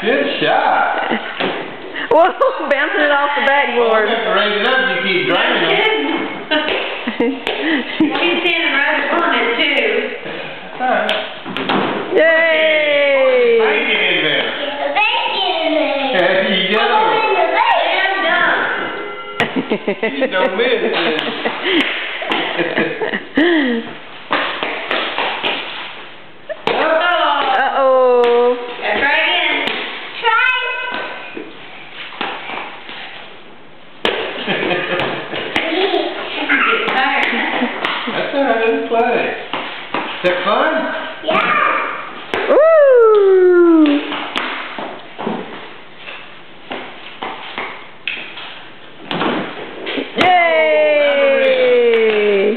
Good shot. Whoa, bouncing it off the backboard. You have to raise it up if you keep draining it. She's standing right on it, too. That's alright. Yay! Bacon in there. There you go. You don't miss it. Uh-oh. Try again. That's alright, let's play. Is that fun? Woo! Yay!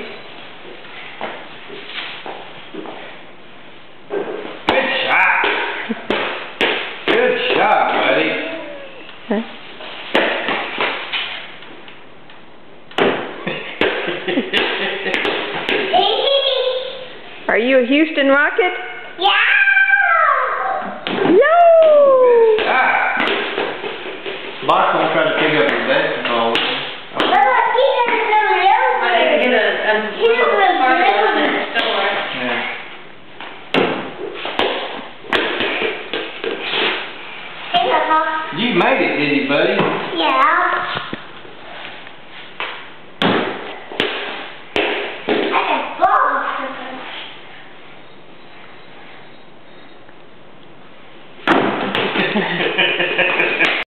Good shot. Good shot, buddy. Huh? Are you a Houston Rocket? Yo! Good shot. Box won't try to pick up your basketball. I didn't get a part on the store. Yeah. You made it, did you, buddy? Yeah.